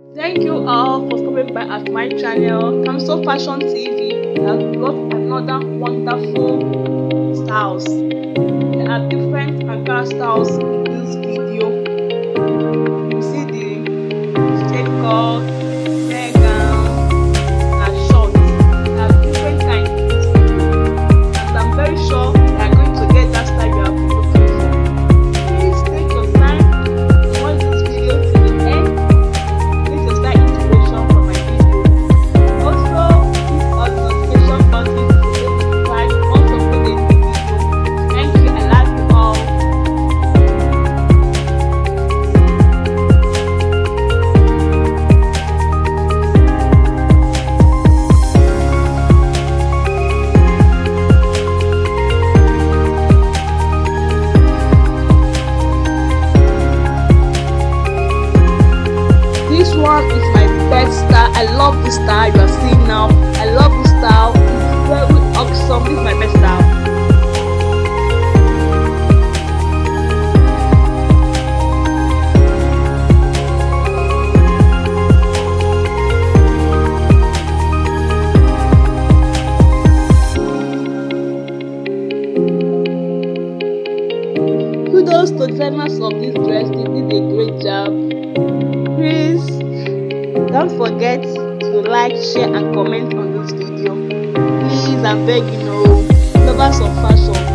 Thank you all for stopping by at my channel, Kamso Fashion TV. I've got another wonderful styles. There are different Ankara styles in this video. You see the straight cut, hair gown, and shorts. There are different kinds in this video, and I'm very sure you are going to get that style you have been looking for. Please take your time to watch this video to the end. This is that inspiration for my video. Also, click on the notification button to subscribe once uploaded the video. Thank you. I love you all. This one is my best style. I love this style you are seeing now. I love this style. It's very awesome. This is my best style. Kudos to designers of this dress. They did a great job. Please don't forget to like, share and comment on this video. Please, I'm begging you, lovers of fashion.